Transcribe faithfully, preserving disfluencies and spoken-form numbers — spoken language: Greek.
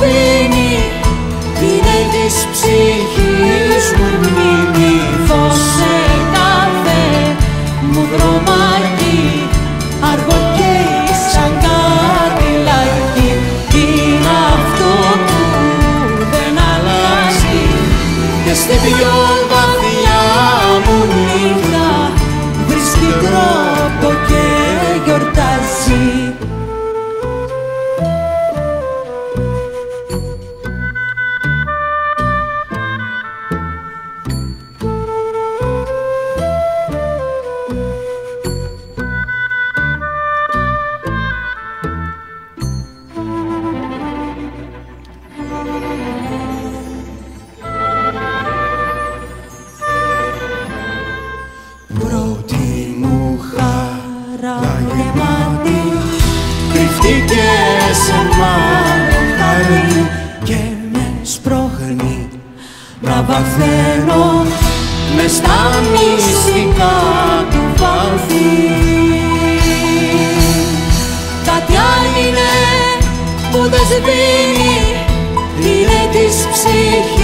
σβήνει, είναι της ψυχής μου η μνήμη. Φως σε κάθε μου δρομάκι, αργό καίει σαν καρδιλάκι. Είναι αυτό που δεν αλλάζει και στη πιο βαθιά μου νύχτα βρίσκει τρόπο και γιορτάζει. Πρώτη μου χαρά γεμάτη κρυφτήκε σε μάλλον χάρη και με σπρώχνει να βαθαίνω μες στα μυστικά του βαθύ. Κάτι άλλο είναι που δεν σβήνει, είναι της ψυχής